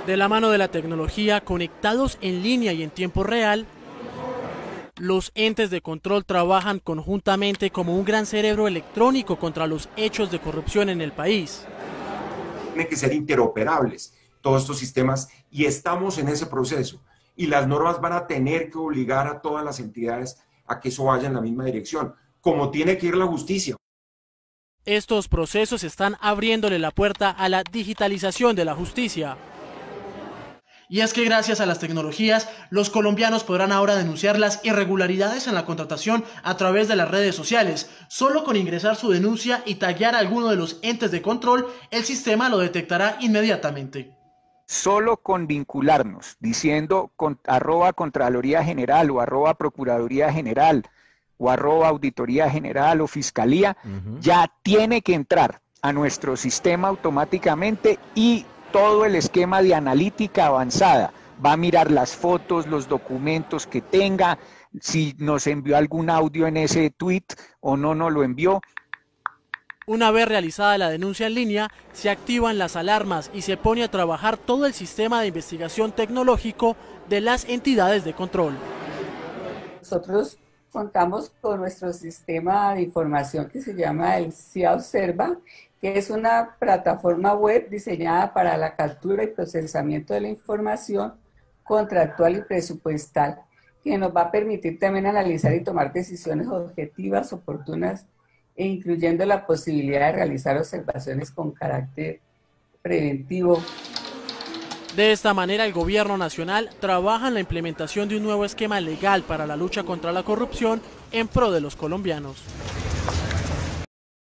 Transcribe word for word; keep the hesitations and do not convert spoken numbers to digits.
De la mano de la tecnología, conectados en línea y en tiempo real, los entes de control trabajan conjuntamente como un gran cerebro electrónico contra los hechos de corrupción en el país. Tienen que ser interoperables todos estos sistemas y estamos en ese proceso. Y las normas van a tener que obligar a todas las entidades a que eso vaya en la misma dirección, como tiene que ir la justicia. Estos procesos están abriéndole la puerta a la digitalización de la justicia. Y es que gracias a las tecnologías, los colombianos podrán ahora denunciar las irregularidades en la contratación a través de las redes sociales. Solo con ingresar su denuncia y taguear a alguno de los entes de control, el sistema lo detectará inmediatamente. Solo con vincularnos, diciendo con, arroba Contraloría General o arroba Procuraduría General o arroba Auditoría General o Fiscalía, uh-huh. ya tiene que entrar a nuestro sistema automáticamente y todo el esquema de analítica avanzada. Va a mirar las fotos, los documentos que tenga, si nos envió algún audio en ese tweet o no nos lo envió. Una vez realizada la denuncia en línea, se activan las alarmas y se pone a trabajar todo el sistema de investigación tecnológico de las entidades de control. Nosotros contamos con nuestro sistema de información que se llama el C I A Observa, que es una plataforma web diseñada para la captura y procesamiento de la información contractual y presupuestal, que nos va a permitir también analizar y tomar decisiones objetivas, oportunas, e incluyendo la posibilidad de realizar observaciones con carácter preventivo. De esta manera, el gobierno nacional trabaja en la implementación de un nuevo esquema legal para la lucha contra la corrupción en pro de los colombianos.